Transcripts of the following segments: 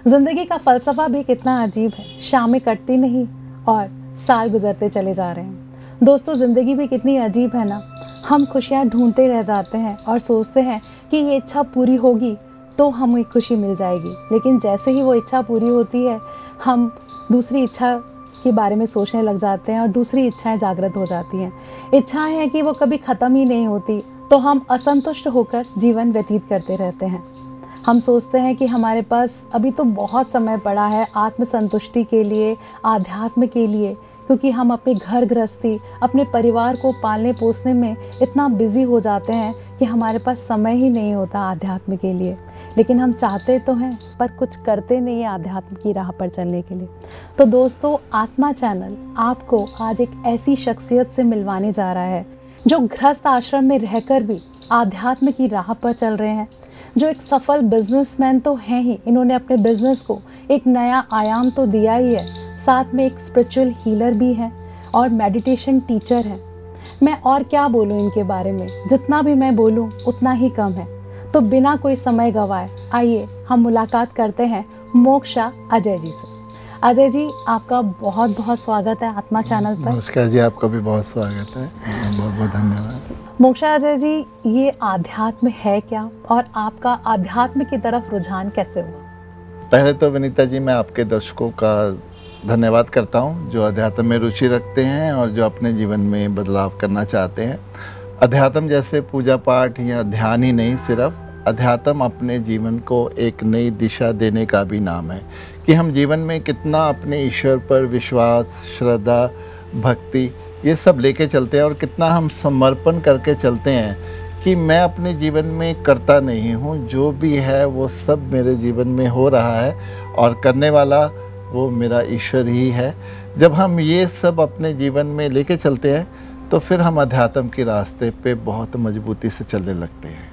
जिंदगी का फलसफा भी कितना अजीब है, शामें कटती नहीं और साल गुजरते चले जा रहे हैं। दोस्तों, जिंदगी भी कितनी अजीब है ना। हम खुशियाँ ढूंढते रह जाते हैं और सोचते हैं कि ये इच्छा पूरी होगी तो हमें खुशी मिल जाएगी, लेकिन जैसे ही वो इच्छा पूरी होती है हम दूसरी इच्छा के बारे में सोचने लग जाते हैं और दूसरी इच्छाएं जागृत हो जाती हैं। इच्छाएं हैं कि वो कभी ख़त्म ही नहीं होती, तो हम असंतुष्ट होकर जीवन व्यतीत करते रहते हैं। हम सोचते हैं कि हमारे पास अभी तो बहुत समय पड़ा है आत्मसंतुष्टि के लिए, आध्यात्म के लिए, क्योंकि हम अपने घर गृहस्थी, अपने परिवार को पालने पोसने में इतना बिजी हो जाते हैं कि हमारे पास समय ही नहीं होता आध्यात्म के लिए। लेकिन हम चाहते तो हैं पर कुछ करते नहीं हैं आध्यात्म की राह पर चलने के लिए। तो दोस्तों, आत्मा चैनल आपको आज एक ऐसी शख्सियत से मिलवाने जा रहा है जो गृहस्थ आश्रम में रहकर भी आध्यात्म की राह पर चल रहे हैं, जो एक सफल बिजनेसमैन तो हैं ही, इन्होंने अपने बिजनेस को एक नया आयाम तो दिया ही है, साथ में एक स्पिरिचुअल हीलर भी हैं और मेडिटेशन टीचर हैं। मैं और क्या बोलूँ इनके बारे में, जितना भी मैं बोलूँ उतना ही कम है। तो बिना कोई समय गवाए आइए हम मुलाकात करते हैं मोक्षा अजय जी से। अजय जी, आपका बहुत बहुत स्वागत है आत्मा चैनल पर। नमस्कार जी, आपका भी बहुत स्वागत है, बहुत बहुत धन्यवाद। मोक्षा अजय जी, ये आध्यात्म है क्या और आपका आध्यात्म की तरफ रुझान कैसे हुआ? पहले तो विनीता जी, मैं आपके दर्शकों का धन्यवाद करता हूँ जो अध्यात्म में रुचि रखते हैं और जो अपने जीवन में बदलाव करना चाहते हैं। अध्यात्म जैसे पूजा पाठ या ध्यान ही नहीं, सिर्फ अध्यात्म अपने जीवन को एक नई दिशा देने का भी नाम है कि हम जीवन में कितना अपने ईश्वर पर विश्वास, श्रद्धा, भक्ति ये सब लेके चलते हैं और कितना हम समर्पण करके चलते हैं कि मैं अपने जीवन में करता नहीं हूँ, जो भी है वो सब मेरे जीवन में हो रहा है और करने वाला वो मेरा ईश्वर ही है। जब हम ये सब अपने जीवन में लेके चलते हैं तो फिर हम अध्यात्म के रास्ते पे बहुत मजबूती से चलने लगते हैं।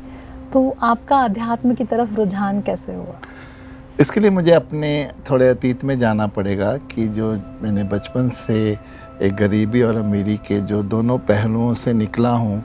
तो आपका अध्यात्म की तरफ रुझान कैसे हुआ? इसके लिए मुझे अपने थोड़े अतीत में जाना पड़ेगा कि जो मैंने बचपन से एक गरीबी और अमीरी के जो दोनों पहलुओं से निकला हूँ,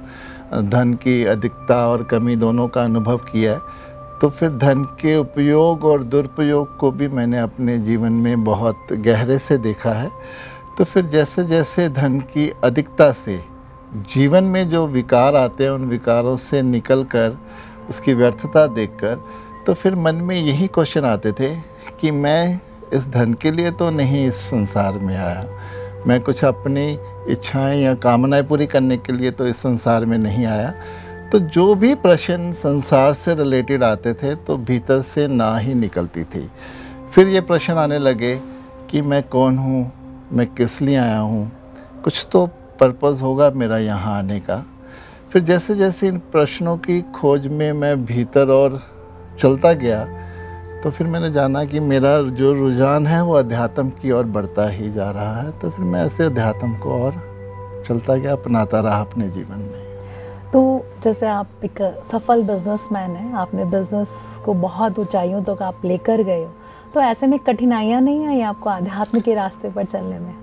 धन की अधिकता और कमी दोनों का अनुभव किया है, तो फिर धन के उपयोग और दुरुपयोग को भी मैंने अपने जीवन में बहुत गहरे से देखा है। तो फिर जैसे जैसे धन की अधिकता से जीवन में जो विकार आते हैं, उन विकारों से निकलकर उसकी व्यर्थता देखकर तो फिर मन में यही क्वेश्चन आते थे कि मैं इस धन के लिए तो नहीं इस संसार में आया, मैं कुछ अपनी इच्छाएं या कामनाएं पूरी करने के लिए तो इस संसार में नहीं आया। तो जो भी प्रश्न संसार से रिलेटेड आते थे तो भीतर से ना ही निकलती थी। फिर ये प्रश्न आने लगे कि मैं कौन हूँ, मैं किस लिए आया हूँ, कुछ तो पर्पज़ होगा मेरा यहाँ आने का। फिर जैसे जैसे इन प्रश्नों की खोज में मैं भीतर और चलता गया तो फिर मैंने जाना कि मेरा जो रुझान है वो अध्यात्म की ओर बढ़ता ही जा रहा है। तो फिर मैं ऐसे अध्यात्म को और चलता गया, अपनाता रहा अपने जीवन में। तो जैसे आप एक सफल बिजनेसमैन हैं, आपने बिजनेस को बहुत ऊंचाइयों तक आप लेकर गए हो, तो ऐसे में कठिनाइयाँ नहीं आई आपको आध्यात्म के रास्ते पर चलने में?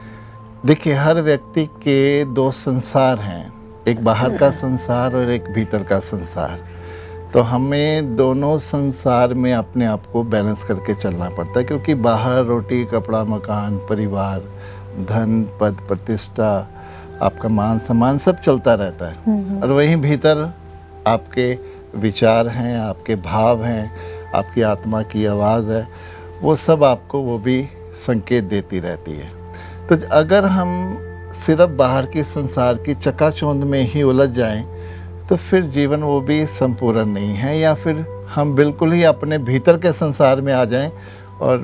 देखिए, हर व्यक्ति के दो संसार हैं, एक बाहर का संसार और एक भीतर का संसार। तो हमें दोनों संसार में अपने आप को बैलेंस करके चलना पड़ता है, क्योंकि बाहर रोटी कपड़ा मकान परिवार धन पद प्रतिष्ठा आपका मान सम्मान सब चलता रहता है, और वहीं भीतर आपके विचार हैं, आपके भाव हैं, आपकी आत्मा की आवाज़ है, वो सब आपको वो भी संकेत देती रहती है। तो अगर हम सिर्फ बाहर के संसार की चकाचौंध में ही उलझ जाएं तो फिर जीवन वो भी संपूर्ण नहीं है, या फिर हम बिल्कुल ही अपने भीतर के संसार में आ जाएं और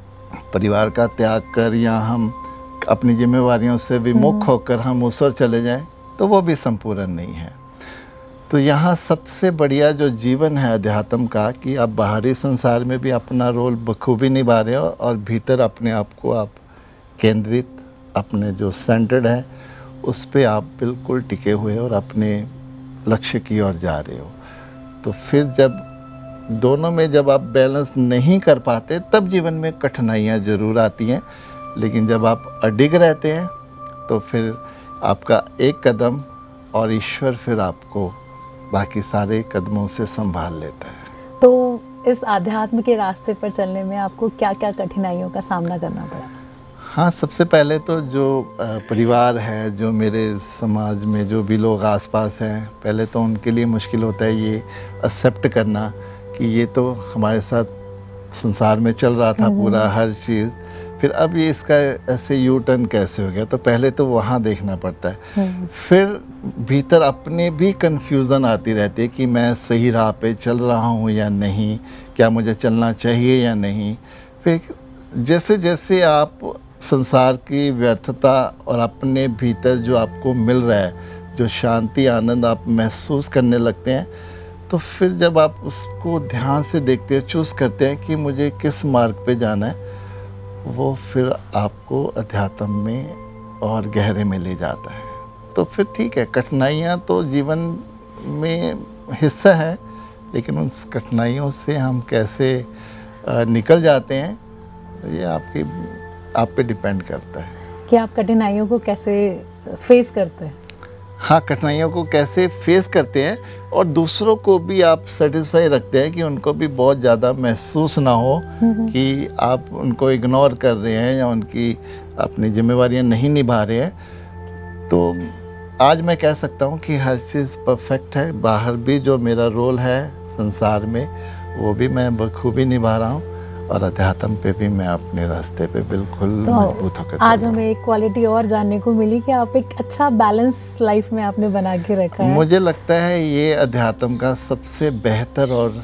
परिवार का त्याग कर या हम अपनी जिम्मेवारियों से विमुख होकर हम उस ओर चले जाएं तो वो भी संपूर्ण नहीं है। तो यहाँ सबसे बढ़िया जो जीवन है अध्यात्म का कि आप बाहरी संसार में भी अपना रोल बखूबी निभा रहे हो और भीतर अपने आप को आप केंद्रित, अपने जो सेंटर्ड है उस पे आप बिल्कुल टिके हुए और अपने लक्ष्य की ओर जा रहे हो। तो फिर जब दोनों में जब आप बैलेंस नहीं कर पाते तब जीवन में कठिनाइयाँ ज़रूर आती हैं, लेकिन जब आप अडिग रहते हैं तो फिर आपका एक कदम और ईश्वर फिर आपको बाकी सारे कदमों से संभाल लेता है। तो इस आध्यात्म के रास्ते पर चलने में आपको क्या क्या कठिनाइयों का सामना करना पड़ा? हाँ, सबसे पहले तो जो परिवार है, जो मेरे समाज में जो भी लोग आसपास हैं, पहले तो उनके लिए मुश्किल होता है ये एक्सेप्ट करना कि ये तो हमारे साथ संसार में चल रहा था पूरा हर चीज़, फिर अब ये इसका ऐसे यू टर्न कैसे हो गया, तो पहले तो वहाँ देखना पड़ता है। फिर भीतर अपने भी कन्फ्यूज़न आती रहती है कि मैं सही राह पे चल रहा हूँ या नहीं, क्या मुझे चलना चाहिए या नहीं। फिर जैसे जैसे आप संसार की व्यर्थता और अपने भीतर जो आपको मिल रहा है, जो शांति आनंद आप महसूस करने लगते हैं, तो फिर जब आप उसको ध्यान से देखते हैं, चूज़ करते हैं कि मुझे किस मार्ग पे जाना है, वो फिर आपको अध्यात्म में और गहरे में ले जाता है। तो फिर ठीक है, कठिनाइयाँ तो जीवन में हिस्सा है, लेकिन उन कठिनाइयों से हम कैसे निकल जाते हैं, तो ये आप पे डिपेंड करता है कि आप कठिनाइयों को कैसे फेस करते हैं। हाँ, कठिनाइयों को कैसे फेस करते हैं और दूसरों को भी आप सेटिस्फाई रखते हैं कि उनको भी बहुत ज़्यादा महसूस ना हो कि आप उनको इग्नोर कर रहे हैं या उनकी अपनी जिम्मेवारियां नहीं निभा रहे हैं। तो आज मैं कह सकता हूँ कि हर चीज़ परफेक्ट है, बाहर भी जो मेरा रोल है संसार में वो भी मैं बखूबी निभा रहा हूँ और अध्यात्म पे भी मैं अपने रास्ते पे बिल्कुल मजबूत होकर आज हमें एक क्वालिटी और जानने को मिली कि आप एक अच्छा बैलेंस लाइफ में आपने बना के रखा है। मुझे लगता है ये अध्यात्म का सबसे बेहतर और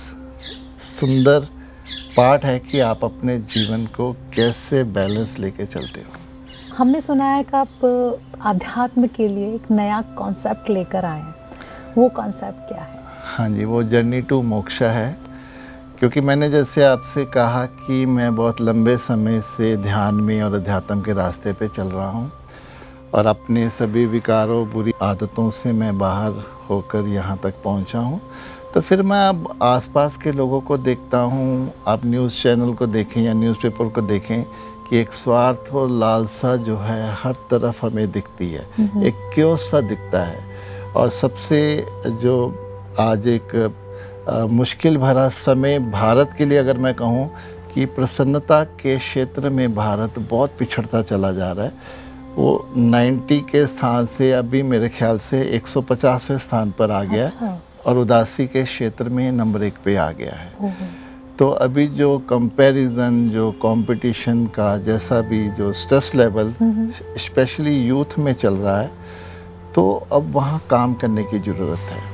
सुंदर पार्ट है कि आप अपने जीवन को कैसे बैलेंस लेके चलते हो। हमने सुना है कि आप अध्यात्म के लिए एक नया कॉन्सेप्ट लेकर आए हैं, वो कॉन्सेप्ट क्या है? हाँ जी, वो जर्नी टू मोक्षा है। क्योंकि मैंने जैसे आपसे कहा कि मैं बहुत लंबे समय से ध्यान में और अध्यात्म के रास्ते पे चल रहा हूँ और अपने सभी विकारों बुरी आदतों से मैं बाहर होकर यहाँ तक पहुँचा हूँ। तो फिर मैं अब आसपास के लोगों को देखता हूँ, आप न्यूज़ चैनल को देखें या न्यूज़पेपर को देखें कि एक स्वार्थ और लालसा जो है हर तरफ हमें दिखती है, एक क्योस सा दिखता है। और सबसे जो आज एक मुश्किल भरा समय भारत के लिए अगर मैं कहूँ कि प्रसन्नता के क्षेत्र में भारत बहुत पिछड़ता चला जा रहा है। वो 90 के स्थान से अभी मेरे ख्याल से 150वें स्थान पर आ गया है और उदासी के क्षेत्र में नंबर 1 पे आ गया है। तो अभी जो कंपैरिजन, जो कंपटीशन का जैसा भी जो स्ट्रेस लेवल स्पेशली यूथ में चल रहा है, तो अब वहाँ काम करने की ज़रूरत है।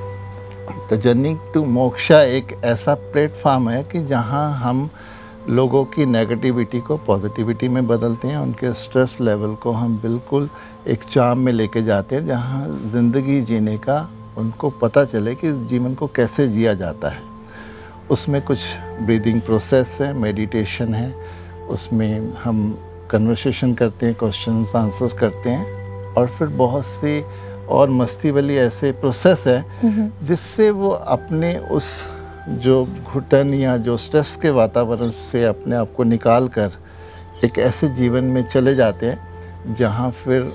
तो जर्नी टू मोक्षा एक ऐसा प्लेटफॉर्म है कि जहाँ हम लोगों की नेगेटिविटी को पॉजिटिविटी में बदलते हैं, उनके स्ट्रेस लेवल को हम बिल्कुल एक चार्म में लेके जाते हैं, जहाँ ज़िंदगी जीने का उनको पता चले कि जीवन को कैसे जिया जाता है। उसमें कुछ ब्रीदिंग प्रोसेस है, मेडिटेशन है, उसमें हम कन्वर्सेशन करते हैं, क्वेश्चंस आंसर्स करते हैं और फिर बहुत सी और मस्ती वाली ऐसे प्रोसेस है जिससे वो अपने उस जो घुटन या जो स्ट्रेस के वातावरण से अपने आप को निकाल कर एक ऐसे जीवन में चले जाते हैं जहाँ फिर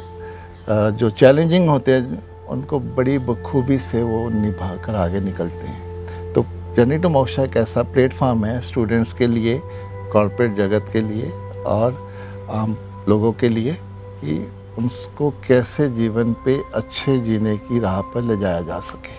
जो चैलेंजिंग होते हैं उनको बड़ी बखूबी से वो निभा कर आगे निकलते हैं। तो जर्नी टू मोक्षा एक ऐसा प्लेटफॉर्म है स्टूडेंट्स के लिए, कॉर्पोरेट जगत के लिए और आम लोगों के लिए कि उनको कैसे जीवन पे अच्छे जीने की राह पर ले जाया जा सके।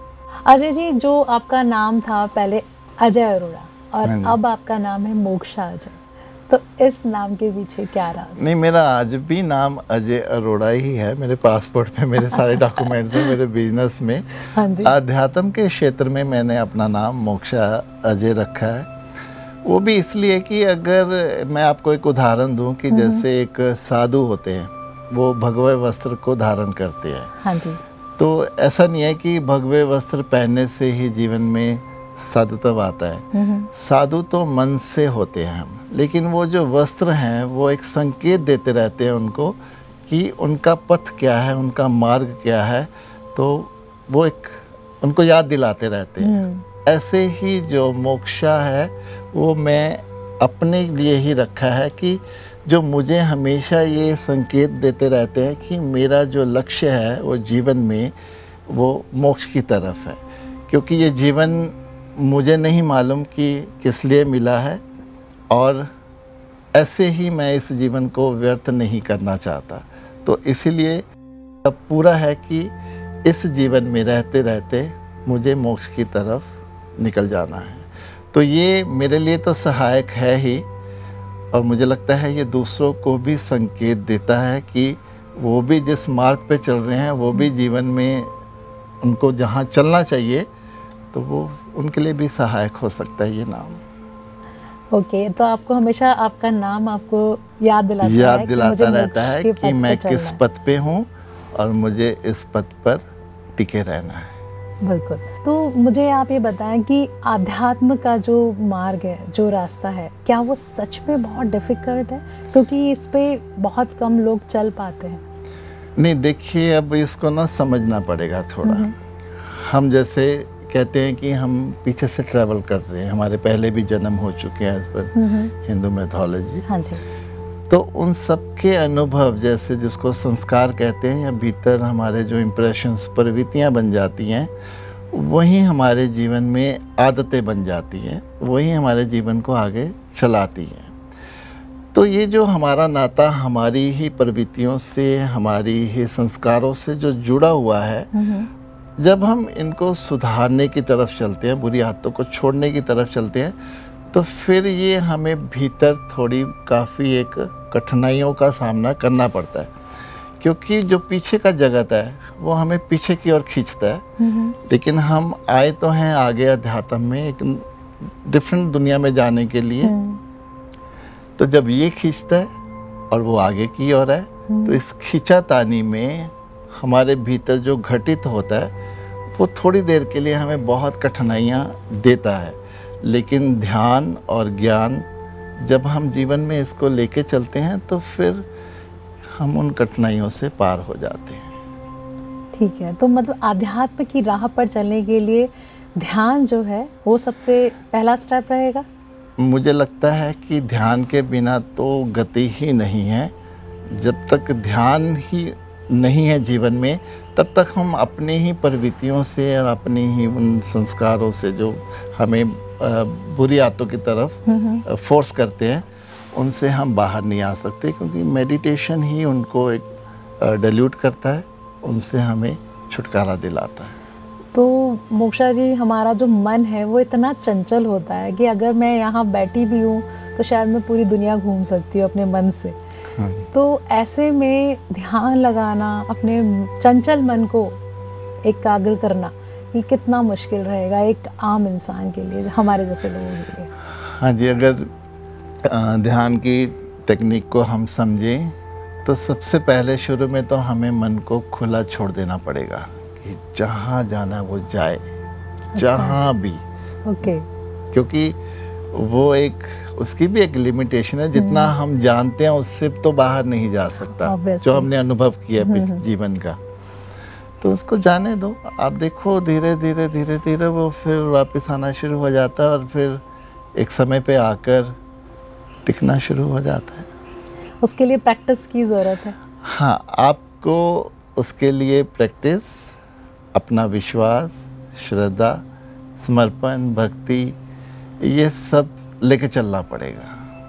अजय जी, जो आपका नाम था पहले अजय अरोड़ा और अब आपका नाम है मोक्षा अजय, तो इस नाम के पीछे क्या राज? नहीं, मेरा आज भी नाम अजय अरोड़ा ही है। मेरे पासपोर्ट पे मेरे सारे डॉक्यूमेंट्स हैं, मेरे बिजनेस में। हाँ जी। आध्यात्म के क्षेत्र में मैंने अपना नाम मोक्षा अजय रखा है। वो भी इसलिए कि अगर मैं आपको एक उदाहरण दूं कि जैसे एक साधु होते हैं, वो भगवे वस्त्र को धारण करते हैं। हाँ जी। तो ऐसा नहीं है कि भगवे वस्त्र पहनने से ही जीवन में साधुत्व आता है। साधु तो मन से होते हैं हम, लेकिन वो जो वस्त्र हैं वो एक संकेत देते रहते हैं उनको कि उनका पथ क्या है, उनका मार्ग क्या है, तो वो एक उनको याद दिलाते रहते हैं। ऐसे ही जो मोक्षा है वो मैं अपने लिए ही रखा है कि जो मुझे हमेशा ये संकेत देते रहते हैं कि मेरा जो लक्ष्य है वो जीवन में वो मोक्ष की तरफ है। क्योंकि ये जीवन मुझे नहीं मालूम कि किस लिए मिला है, और ऐसे ही मैं इस जीवन को व्यर्थ नहीं करना चाहता। तो इसीलिए अब पूरा है कि इस जीवन में रहते रहते मुझे मोक्ष की तरफ निकल जाना है। तो ये मेरे लिए तो सहायक है ही, और मुझे लगता है ये दूसरों को भी संकेत देता है कि वो भी जिस मार्ग पे चल रहे हैं वो भी जीवन में उनको जहाँ चलना चाहिए, तो वो उनके लिए भी सहायक हो सकता है ये नाम। ओके, तो आपको हमेशा आपका नाम आपको याद दिलाता रहता है कि मैं किस पथ पे हूँ और मुझे इस पथ पर टिके रहना है। बिल्कुल। तो मुझे आप ये बताएं कि आध्यात्म का जो मार्ग है, जो रास्ता है, क्या वो सच में बहुत डिफिकल्ट है? क्योंकि इस पे बहुत कम लोग चल पाते हैं। नहीं, देखिए, अब इसको ना समझना पड़ेगा थोड़ा। हम जैसे कहते हैं कि हम पीछे से ट्रैवल कर रहे हैं, हमारे पहले भी जन्म हो चुके हैं, इस पर हिंदू मैथोलॉजी। हाँ जी। तो उन सब के अनुभव, जैसे जिसको संस्कार कहते हैं, या भीतर हमारे जो इम्प्रेशंस, प्रवृत्तियाँ बन जाती हैं, वही हमारे जीवन में आदतें बन जाती हैं, वही हमारे जीवन को आगे चलाती हैं। तो ये जो हमारा नाता हमारी ही प्रवृत्तियों से, हमारी ही संस्कारों से जो जुड़ा हुआ है, जब हम इनको सुधारने की तरफ चलते हैं, बुरी आदतों को छोड़ने की तरफ चलते हैं, तो फिर ये हमें भीतर थोड़ी काफ़ी एक कठिनाइयों का सामना करना पड़ता है, क्योंकि जो पीछे का जगत है वो हमें पीछे की ओर खींचता है। लेकिन हम आए तो हैं आगे अध्यात्म में, एक डिफरेंट दुनिया में जाने के लिए। तो जब ये खींचता है और वो आगे की ओर है, तो इस खींचातानी में हमारे भीतर जो घटित होता है वो थोड़ी देर के लिए हमें बहुत कठिनाइयाँ देता है। लेकिन ध्यान और ज्ञान जब हम जीवन में इसको लेके चलते हैं, तो फिर हम उन कठिनाइयों से पार हो जाते हैं। ठीक है, तो मतलब आध्यात्म की राह पर चलने के लिए ध्यान जो है वो सबसे पहला स्टेप रहेगा। मुझे लगता है कि ध्यान के बिना तो गति ही नहीं है। जब तक ध्यान ही नहीं है जीवन में, तब तक हम अपनी ही प्रवृत्तियों से और अपनी ही उन संस्कारों से जो हमें बुरी आदतों की तरफ फोर्स करते हैं, उनसे हम बाहर नहीं आ सकते, क्योंकि मेडिटेशन ही उनको एक डाइल्यूट करता है, उनसे हमें छुटकारा दिलाता है। तो मोक्षा जी, हमारा जो मन है वो इतना चंचल होता है कि अगर मैं यहाँ बैठी भी हूँ तो शायद मैं पूरी दुनिया घूम सकती हूँ अपने मन से। तो ऐसे में ध्यान लगाना, अपने चंचल मन को एकाग्र करना, ये कितना मुश्किल रहेगा एक आम इंसान के लिए, हमारे जैसे लोगों के लिए? हाँ जी, अगर ध्यान की टेक्निक को हम समझें, तो सबसे पहले शुरू में तो हमें मन को खुला छोड़ देना पड़ेगा कि जहाँ जाना है वो जाए। अच्छा। जहाँ भी। ओके। क्योंकि वो एक, उसकी भी एक लिमिटेशन है, जितना हम जानते हैं उससे तो बाहर नहीं जा सकता, जो हमने अनुभव किया जीवन का। तो उसको जाने दो। आप देखो, धीरे धीरे धीरे धीरे वो फिर वापस आना शुरू हो जाता है, और फिर एक समय पे आकर टिकना शुरू हो जाता है। उसके लिए प्रैक्टिस की ज़रूरत है। हाँ, आपको उसके लिए प्रैक्टिस, अपना विश्वास, श्रद्धा, समर्पण, भक्ति, ये सब लेके चलना पड़ेगा।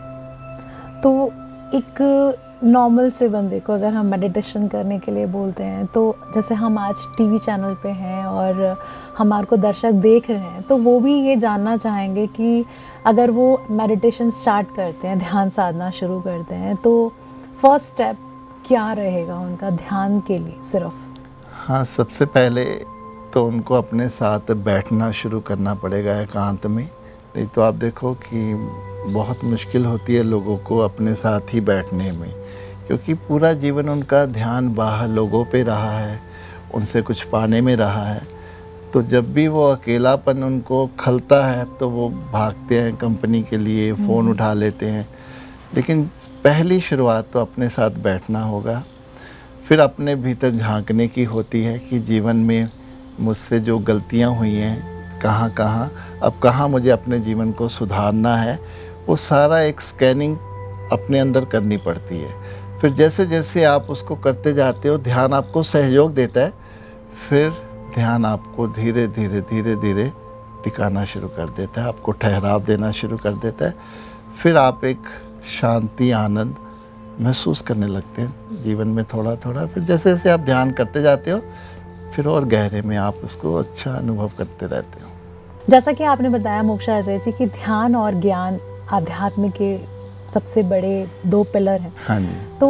तो एक नॉर्मल से बंदे को अगर हम मेडिटेशन करने के लिए बोलते हैं, तो जैसे हम आज टीवी चैनल पे हैं और हमारे को दर्शक देख रहे हैं, तो वो भी ये जानना चाहेंगे कि अगर वो मेडिटेशन स्टार्ट करते हैं, ध्यान साधना शुरू करते हैं, तो फर्स्ट स्टेप क्या रहेगा उनका ध्यान के लिए सिर्फ? हाँ, सबसे पहले तो उनको अपने साथ बैठना शुरू करना पड़ेगा एकांत में। नहीं तो आप देखो कि बहुत मुश्किल होती है लोगों को अपने साथ ही बैठने में, क्योंकि पूरा जीवन उनका ध्यान बाहर लोगों पे रहा है, उनसे कुछ पाने में रहा है। तो जब भी वो अकेलापन उनको खलता है, तो वो भागते हैं कंपनी के लिए, फ़ोन उठा लेते हैं। लेकिन पहली शुरुआत तो अपने साथ बैठना होगा। फिर अपने भीतर झांकने की होती है कि जीवन में मुझसे जो गलतियाँ हुई हैं, कहाँ कहाँ, अब कहाँ मुझे अपने जीवन को सुधारना है, वो सारा एक स्कैनिंग अपने अंदर करनी पड़ती है। फिर जैसे जैसे आप उसको करते जाते हो, ध्यान आपको सहयोग देता है, फिर ध्यान आपको धीरे धीरे धीरे धीरे टिकाना शुरू कर देता है, आपको ठहराव देना शुरू कर देता है। फिर आप एक शांति, आनंद महसूस करने लगते हैं जीवन में थोड़ा थोड़ा। फिर जैसे जैसे आप ध्यान करते जाते हो, फिर और गहरे में आप उसको अच्छा अनुभव करते रहते हो। जैसा कि आपने बताया मोक्षा अजय जी कि ध्यान और ज्ञान आध्यात्म के सबसे बड़े 2 पिलर हैं। हाँ जी। तो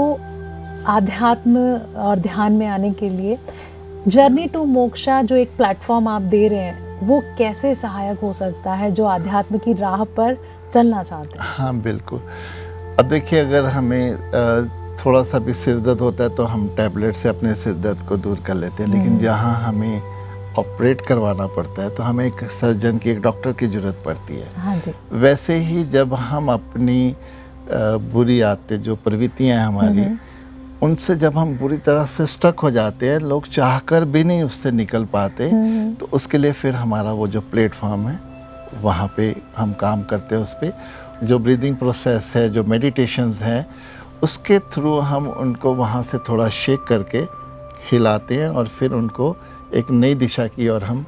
आध्यात्म और ध्यान में आने के लिए जर्नी टू मोक्षा जो एक प्लेटफॉर्म आप दे रहे हैं, वो कैसे सहायक हो सकता है जो आध्यात्म की राह पर चलना चाहते हैं? हाँ बिल्कुल। अब देखिए, अगर हमें थोड़ा सा भी सिर दर्द होता है तो हम टैबलेट से अपने सिर दर्द को दूर कर लेते हैं, लेकिन जहाँ हमें ऑपरेट करवाना पड़ता है तो हमें एक सर्जन की, एक डॉक्टर की ज़रूरत पड़ती है। हाँ जी। वैसे ही जब हम अपनी बुरी आदतें, जो प्रवृत्तियाँ हैं हमारी, उनसे जब हम बुरी तरह से स्टक हो जाते हैं, लोग चाहकर भी नहीं उससे निकल पाते, तो उसके लिए फिर हमारा वो जो प्लेटफॉर्म है वहाँ पे हम काम करते हैं। उस पर जो ब्रीदिंग प्रोसेस है, जो मेडिटेशंस हैं, उसके थ्रू हम उनको वहाँ से थोड़ा शेक करके हिलाते हैं और फिर उनको एक नई दिशा की ओर हम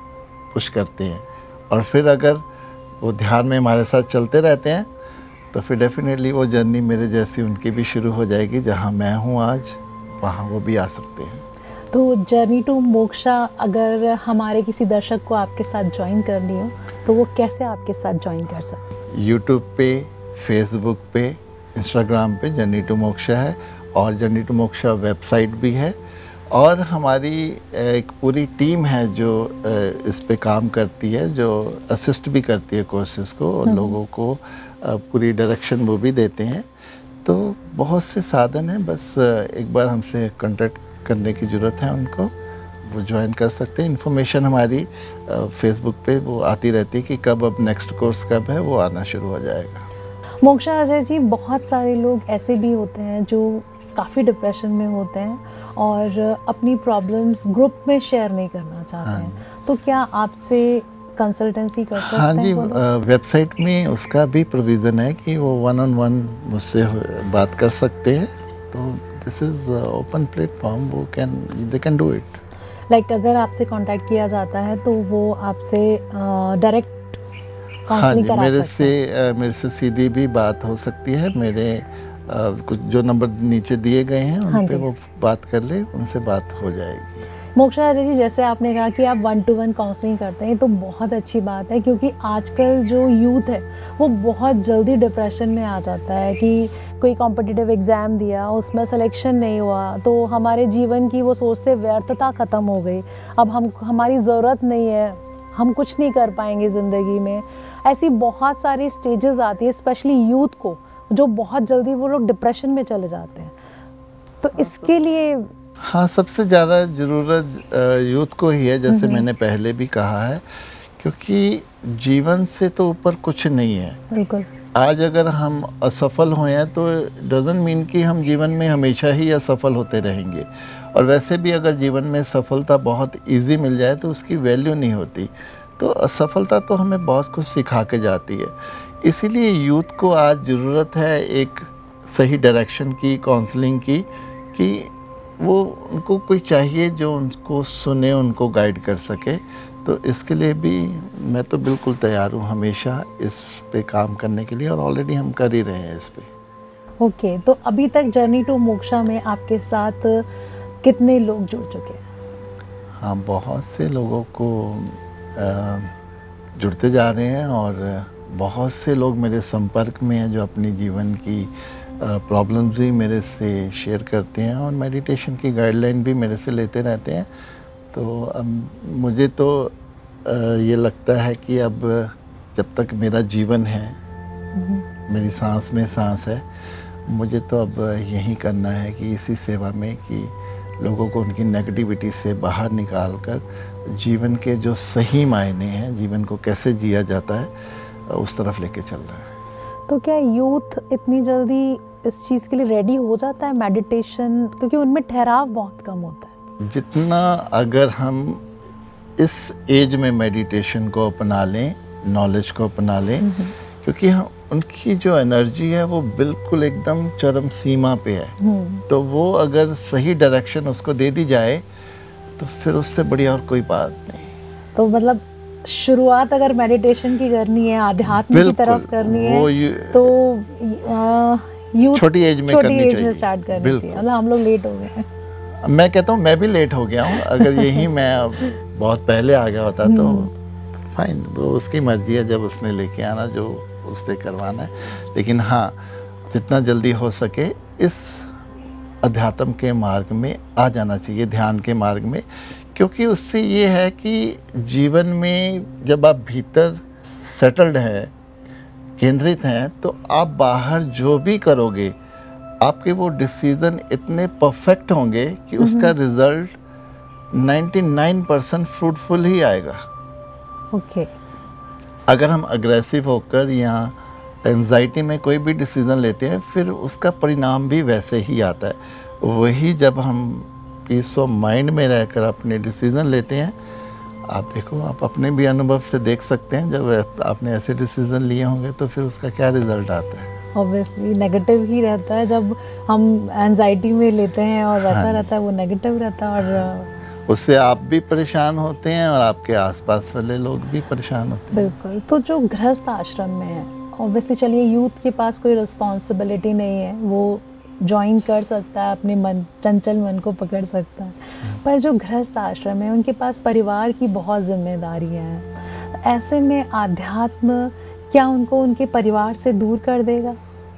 पुश करते हैं। और फिर अगर वो ध्यान में हमारे साथ चलते रहते हैं तो फिर डेफिनेटली वो जर्नी मेरे जैसी उनकी भी शुरू हो जाएगी। जहाँ मैं हूँ आज, वहाँ वो भी आ सकते हैं। तो जर्नी टू मोक्षा अगर हमारे किसी दर्शक को आपके साथ ज्वाइन करनी हो तो वो कैसे आपके साथ ज्वाइन कर सकते हैं? यूट्यूब पे, फेसबुक पे, इंस्टाग्राम पे जर्नी टू मोक्षा है, और जर्नी टू मोक्षा वेबसाइट भी है। और हमारी एक पूरी टीम है जो इस पे काम करती है, जो असिस्ट भी करती है कोर्सेज को, और लोगों को पूरी डायरेक्शन वो भी देते हैं। तो बहुत से साधन हैं, बस एक बार हमसे कांटेक्ट करने की ज़रूरत है उनको, वो ज्वाइन कर सकते हैं। इन्फॉर्मेशन हमारी फेसबुक पे वो आती रहती है कि कब अब नेक्स्ट कोर्स कब है, वो आना शुरू हो जाएगा। मोक्षा अजय जी, बहुत सारे लोग ऐसे भी होते हैं जो काफ़ी डिप्रेशन में होते हैं और अपनी प्रॉब्लम्स ग्रुप में शेयर नहीं करना चाहते हैं, तो क्या आपसे कंसल्टेंसी कर सकते हैं? हाँ जी, वेबसाइट में उसका भी प्रोविज़न है कि वो 1-on-1 मुझसे बात कर सकते हैं। तो दिस इज़ ओपन प्लेटफॉर्म, वो they can do it. Like अगर आपसे कांटेक्ट किया जाता है तो वो आपसे डायरेक्ट काउंसलिंग करा सकते हैं? मेरे से सीधी भी बात हो सकती है। मेरे कुछ जो नंबर नीचे दिए गए हैं उन पे वो बात कर ले, उनसे बात हो जाएगी। मोक्षा अजय जी, जैसे आपने कहा कि आप 1-to-1 काउंसलिंग करते हैं, तो बहुत अच्छी बात है, क्योंकि आजकल जो यूथ है वो बहुत जल्दी डिप्रेशन में आ जाता है कि कोई कॉम्पिटिटिव एग्ज़ाम दिया, उसमें सिलेक्शन नहीं हुआ, तो हमारे जीवन की वो सोचते व्यर्थता ख़त्म हो गई, अब हमारी ज़रूरत नहीं है, हम कुछ नहीं कर पाएंगे ज़िंदगी में। ऐसी बहुत सारी स्टेजेस आती है, स्पेशली यूथ को, जो बहुत जल्दी वो लोग डिप्रेशन में चले जाते हैं। तो इसके लिए हाँ, सबसे ज़्यादा ज़रूरत यूथ को ही है, जैसे मैंने पहले भी कहा है, क्योंकि जीवन से तो ऊपर कुछ नहीं है। बिल्कुल। आज अगर हम असफल हुए हैं तो डजंट मीन कि हम जीवन में हमेशा ही असफल होते रहेंगे। और वैसे भी अगर जीवन में सफलता बहुत इजी मिल जाए तो उसकी वैल्यू नहीं होती। तो असफलता तो हमें बहुत कुछ सिखा के जाती है। इसीलिए यूथ को आज ज़रूरत है एक सही डायरेक्शन की, काउंसलिंग की, कि वो उनको कोई चाहिए जो उनको सुने, उनको गाइड कर सके। तो इसके लिए भी मैं तो बिल्कुल तैयार हूँ हमेशा इस पे काम करने के लिए, और ऑलरेडी हम कर ही रहे हैं इस पे। ओके, तो अभी तक जर्नी टू मोक्षा में आपके साथ कितने लोग जुड़ चुके हैं? हाँ, बहुत से लोगों को जुड़ते जा रहे हैं, और बहुत से लोग मेरे संपर्क में हैं जो अपनी जीवन की प्रॉब्लम्स भी मेरे से शेयर करते हैं, और मेडिटेशन की गाइडलाइन भी मेरे से लेते रहते हैं। तो अब मुझे तो ये लगता है कि अब जब तक मेरा जीवन है, मेरी सांस में सांस है, मुझे तो अब यही करना है कि इसी सेवा में, कि लोगों को उनकी नेगेटिविटी से बाहर निकाल कर जीवन के जो सही मायने हैं, जीवन को कैसे जिया जाता है, उस तरफ लेके चल रहा है। तो क्या यूथ इतनी जल्दी इस चीज़ के लिए रेडी हो जाता है, मेडिटेशन, क्योंकि उनमें ठहराव बहुत कम होता है? जितना अगर हम इस एज में मेडिटेशन को अपना लें, नॉलेज को अपना लें, क्योंकि हम उनकी जो एनर्जी है वो बिल्कुल एकदम चरम सीमा पे है। तो वो अगर सही डायरेक्शन उसको दे दी जाए तो फिर उससे बढ़िया और कोई बात नहीं। तो मतलब शुरुआत अगर मेडिटेशन की करनी है, आध्यात्म की तरफ करनी है, तो यूथ छोटी एज में करनी चाहिए, स्टार्ट करनी चाहिए। मतलब हम लोग लेट हो गए हैं। मैं कहता हूँ मैं भी लेट हो गया हूँ। अगर यही मैं अब बहुत पहले आ गया होता तो फाइन, वो उसकी मर्जी है, जब उसने लेके आना जो उसने करवाना है। लेकिन हाँ, जितना जल्दी हो सके इस अध्यात्म के मार्ग में आ जाना चाहिए, ध्यान के मार्ग में, क्योंकि उससे ये है कि जीवन में जब आप भीतर सेटल्ड हैं, केंद्रित हैं, तो आप बाहर जो भी करोगे आपके वो डिसीजन इतने परफेक्ट होंगे कि उसका रिजल्ट 99% फ्रूटफुल ही आएगा। ओके। अगर हम अग्रेसिव होकर या एंजाइटी में कोई भी डिसीजन लेते हैं, फिर उसका परिणाम भी वैसे ही आता है। वही जब हम पीस ऑफ माइंड में रहकर अपने डिसीजन लेते हैं, आप देखो, आप अपने भी अनुभव से देख सकते हैं, जब आपने ऐसे डिसीजन लिए होंगे तो फिर उसका क्या रिजल्ट आता है। ऑब्वियसली नेगेटिव ही रहता है जब हम एंजाइटी में लेते हैं, और वैसा हाँ, रहता है, वो नेगेटिव रहता है, और उससे आप भी परेशान होते हैं और आपके आसपास वाले लोग भी परेशान होते हैं। बिल्कुल। तो जो गृहस्थ आश्रम में है, ऑब्वियसली चलिए यूथ के पास कोई रिस्पॉन्सिबिलिटी नहीं है, वो ज्वाइन कर सकता है, अपने मन, चंचल मन को पकड़ सकता है, पर जो गृहस्थ आश्रम है उनके पास परिवार की बहुत जिम्मेदारियां हैं। ऐसे में आध्यात्म क्या उनको उनके परिवार से दूर कर देगा?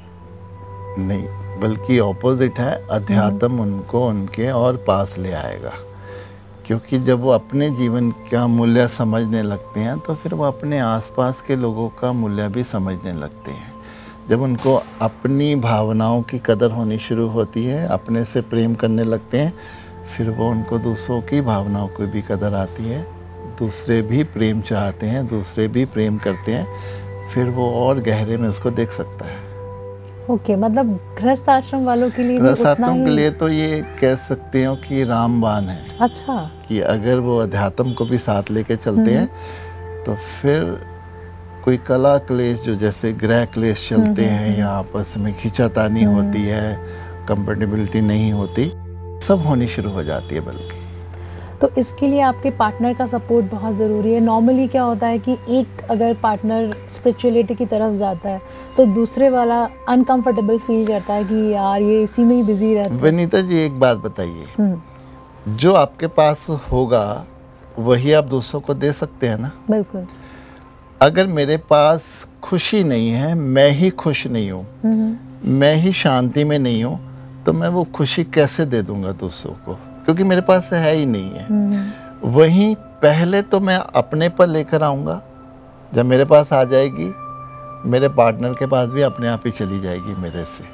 नहीं, बल्कि ऑपोजिट है, अध्यात्म उनको उनके और पास ले आएगा। क्योंकि जब वो अपने जीवन का मूल्य समझने लगते हैं तो फिर वो अपने आसपास के लोगों का मूल्य भी समझने लगते हैं। जब उनको अपनी भावनाओं की कदर होनी शुरू होती है, अपने से प्रेम करने लगते हैं, फिर वो उनको दूसरों की भावनाओं की भी कदर आती है। दूसरे भी प्रेम चाहते हैं, दूसरे भी प्रेम करते हैं, फिर वो और गहरे में उसको देख सकता है। ओके, मतलब गृहस्थ आश्रम वालों के लिए गृहस्थ आश्रम के लिए तो ये कह सकते हो कि रामबाण है। अच्छा। कि अगर वो अध्यात्म को भी साथ लेके चलते हैं तो फिर कोई कला क्लेश, जो जैसे गृह क्लेश चलते हैं या आपस में खींचातानी होती है, कंपेटिबिलिटी नहीं होती, सब होनी शुरू हो जाती है। बल्कि तो इसके लिए आपके पार्टनर का सपोर्ट बहुत ज़रूरी है। नॉर्मली क्या होता है कि एक अगर पार्टनर स्पिरिचुअलिटी की तरफ जाता है तो दूसरे वाला अनकंफर्टेबल फील करता है कि यार ये इसी में ही बिजी रहता है। वनीता जी, एक बात बताइए, जो आपके पास होगा वही आप दूसरों को दे सकते हैं ना? बिल्कुल। अगर मेरे पास खुशी नहीं है, मैं ही खुश नहीं हूँ, मैं ही शांति में नहीं हूँ, तो मैं वो खुशी कैसे दे दूंगा दूसरों को? क्योंकि मेरे पास है ही नहीं है। वहीं पहले तो मैं अपने पर लेकर आऊँगा, जब मेरे पास आ जाएगी, मेरे पार्टनर के पास भी अपने आप ही चली जाएगी मेरे से।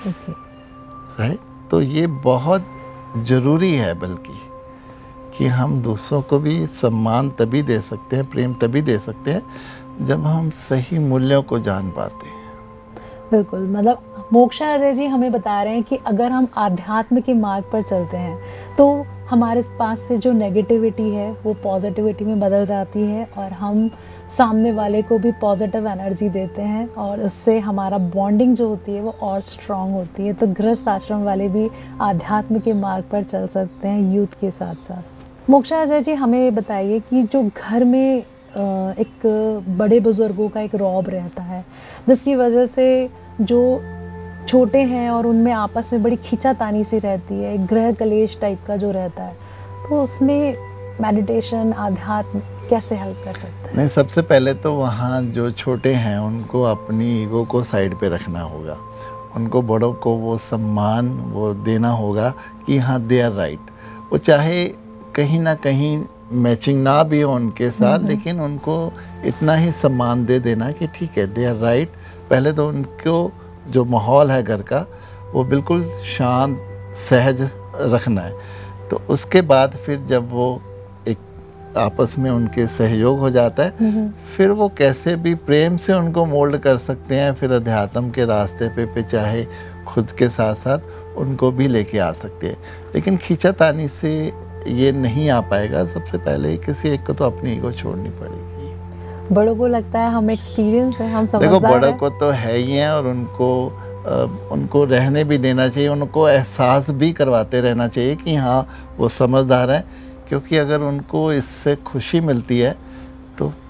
राइट? तो ये बहुत ज़रूरी है, बल्कि कि हम दूसरों को भी सम्मान तभी दे सकते हैं, प्रेम तभी दे सकते हैं जब हम सही मूल्यों को जान पाते हैं। बिल्कुल। मतलब मोक्षा अजय जी हमें बता रहे हैं कि अगर हम आध्यात्म के मार्ग पर चलते हैं तो हमारे पास से जो नेगेटिविटी है वो पॉजिटिविटी में बदल जाती है, और हम सामने वाले को भी पॉजिटिव एनर्जी देते हैं, और इससे हमारा बॉन्डिंग जो होती है वो और स्ट्रांग होती है। तो गृहस्थ आश्रम वाले भी आध्यात्म के मार्ग पर चल सकते हैं यूथ के साथ साथ। मोक्षा अजय जी हमें बताइए कि जो घर में एक बड़े बुजुर्गों का एक रौब रहता है, जिसकी वजह से जो छोटे हैं और उनमें आपस में बड़ी खींचातानी सी रहती है, गृह कलेश टाइप का जो रहता है, तो उसमें मेडिटेशन, आध्यात्म कैसे हेल्प कर सकता है? नहीं, सबसे पहले तो वहाँ जो छोटे हैं उनको अपनी ईगो को साइड पे रखना होगा। उनको बड़ों को वो सम्मान वो देना होगा कि हाँ, दे आर राइट। वो चाहे कहीं ना कहीं मैचिंग ना भी हो उनके साथ, लेकिन उनको इतना ही सम्मान दे देना कि ठीक है, दे आर राइट। पहले तो उनको जो माहौल है घर का वो बिल्कुल शांत सहज रखना है। तो उसके बाद फिर जब वो एक आपस में उनके सहयोग हो जाता है, फिर वो कैसे भी प्रेम से उनको मोल्ड कर सकते हैं, फिर अध्यात्म के रास्ते पे चाहे खुद के साथ साथ उनको भी लेके आ सकते हैं। लेकिन खींचातानी से ये नहीं आ पाएगा। सबसे पहले किसी एक को तो अपनी ईगो छोड़नी पड़ेगी। बड़ों को लगता है हम एक्सपीरियंस है, हम समझदार देखो, बड़ों हैं। को तो है ही है, और उनको रहने भी देना चाहिए, उनको एहसास भी करवाते रहना चाहिए कि हाँ, वो समझदार है। क्योंकि अगर उनको इससे खुशी मिलती है तो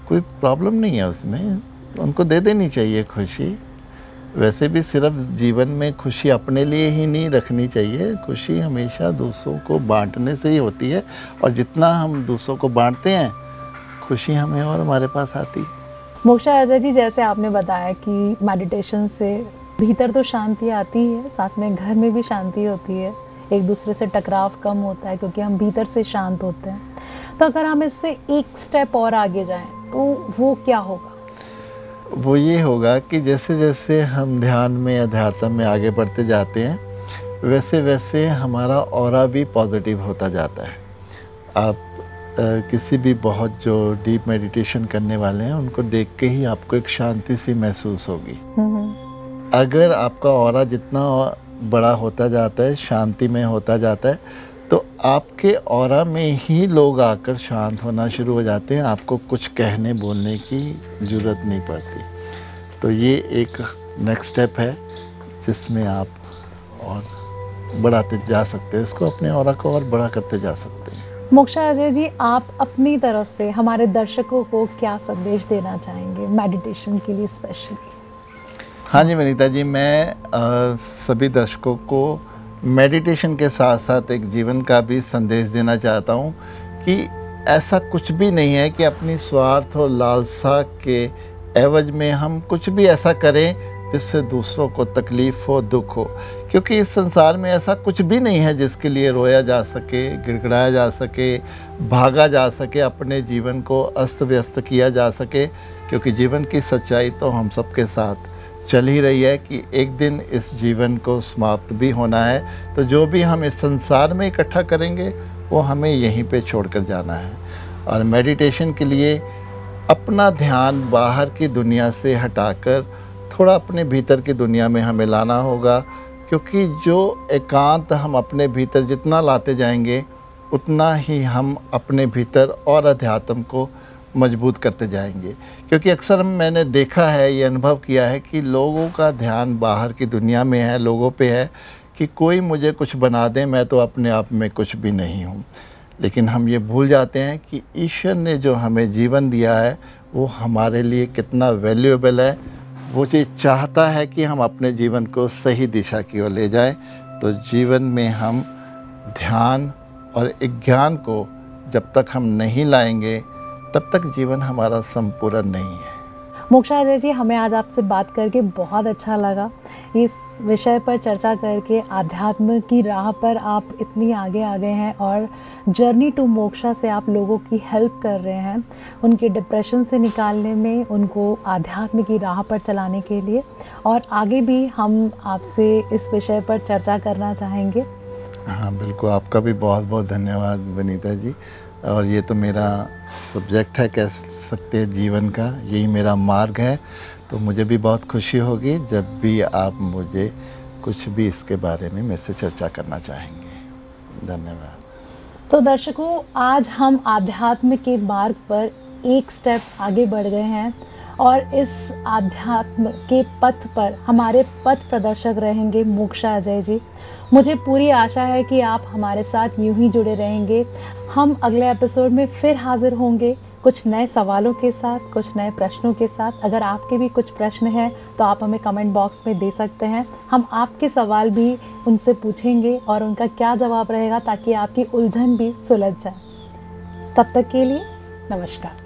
कोई प्रॉब्लम नहीं है उसमें, उनको दे देनी चाहिए खुशी। वैसे भी सिर्फ जीवन में खुशी अपने लिए ही नहीं रखनी चाहिए, खुशी हमेशा दूसरों को बांटने से ही होती है, और जितना हम दूसरों को बांटते हैं खुशी हमें और हमारे पास आती है। मोक्षा अजय जी, जैसे आपने बताया कि मेडिटेशन से भीतर तो शांति आती है, साथ में घर में भी शांति होती है, एक दूसरे से टकराव कम होता है क्योंकि हम भीतर से शांत होते हैं। तो अगर हम इससे एक स्टेप और आगे जाएं तो वो क्या होगा? वो ये होगा कि जैसे जैसे हम ध्यान में, अध्यात्म में आगे बढ़ते जाते हैं, वैसे वैसे हमारा ऑरा भी पॉजिटिव होता जाता है। आप किसी भी बहुत जो डीप मेडिटेशन करने वाले हैं उनको देख के ही आपको एक शांति सी महसूस होगी। अगर आपका ऑरा जितना बड़ा होता जाता है, शांति में होता जाता है, तो आपके ऑरा में ही लोग आकर शांत होना शुरू हो जाते हैं, आपको कुछ कहने बोलने की ज़रूरत नहीं पड़ती। तो ये एक नेक्स्ट स्टेप है जिसमें आप और बढ़ाते जा सकते हैं, इसको अपने ऑरा को और बड़ा करते जा सकते हैं। मोक्षा अजय जी, आप अपनी तरफ से हमारे दर्शकों को क्या संदेश देना चाहेंगे मेडिटेशन के लिए स्पेशली? हाँ जी वनीता जी, मैं सभी दर्शकों को मेडिटेशन के साथ साथ एक जीवन का भी संदेश देना चाहता हूँ कि ऐसा कुछ भी नहीं है कि अपनी स्वार्थ और लालसा के एवज में हम कुछ भी ऐसा करें जिससे दूसरों को तकलीफ़ हो, दुख हो, क्योंकि इस संसार में ऐसा कुछ भी नहीं है जिसके लिए रोया जा सके, गिड़गिड़ाया जा सके, भागा जा सके, अपने जीवन को अस्त व्यस्त किया जा सके, क्योंकि जीवन की सच्चाई तो हम सबके साथ चल ही रही है कि एक दिन इस जीवन को समाप्त भी होना है। तो जो भी हम इस संसार में इकट्ठा करेंगे वो हमें यहीं पे छोड़कर जाना है। और मेडिटेशन के लिए अपना ध्यान बाहर की दुनिया से हटाकर थोड़ा अपने भीतर की दुनिया में हमें लाना होगा, क्योंकि जो एकांत हम अपने भीतर जितना लाते जाएंगे उतना ही हम अपने भीतर और अध्यात्म को मजबूत करते जाएंगे। क्योंकि अक्सर मैंने देखा है, ये अनुभव किया है कि लोगों का ध्यान बाहर की दुनिया में है, लोगों पे है कि कोई मुझे कुछ बना दे, मैं तो अपने आप में कुछ भी नहीं हूँ। लेकिन हम ये भूल जाते हैं कि ईश्वर ने जो हमें जीवन दिया है वो हमारे लिए कितना वैल्यूएबल है। वो चीज़ चाहता है कि हम अपने जीवन को सही दिशा की ओर ले जाएं। तो जीवन में हम ध्यान और एक ज्ञान को जब तक हम नहीं लाएंगे तब तक जीवन हमारा संपूर्ण नहीं है। मोक्षा अजय जी, हमें आज आपसे बात करके बहुत अच्छा लगा। इस विषय पर चर्चा करके आध्यात्म की राह पर आप इतनी आगे आ गए हैं और जर्नी टू मोक्षा से आप लोगों की हेल्प कर रहे हैं, उनके डिप्रेशन से निकालने में, उनको आध्यात्म की राह पर चलाने के लिए। और आगे भी हम आपसे इस विषय पर चर्चा करना चाहेंगे। हाँ बिल्कुल, आपका भी बहुत बहुत धन्यवाद वनीता जी। और ये तो मेरा सब्जेक्ट है, कह सकते हैं जीवन का, यही मेरा मार्ग है। तो मुझे भी बहुत खुशी होगी जब भी आप मुझे कुछ भी इसके बारे में मेरे से चर्चा करना चाहेंगे। धन्यवाद। तो दर्शकों, आज हम आध्यात्म के मार्ग पर एक स्टेप आगे बढ़ गए हैं और इस आध्यात्म के पथ पर हमारे पथ प्रदर्शक रहेंगे मोक्षा अजय जी। मुझे पूरी आशा है कि आप हमारे साथ यूं ही जुड़े रहेंगे। हम अगले एपिसोड में फिर हाजिर होंगे कुछ नए सवालों के साथ, कुछ नए प्रश्नों के साथ। अगर आपके भी कुछ प्रश्न हैं तो आप हमें कमेंट बॉक्स में दे सकते हैं। हम आपके सवाल भी उनसे पूछेंगे और उनका क्या जवाब रहेगा ताकि आपकी उलझन भी सुलझ जाए। तब तक के लिए नमस्कार।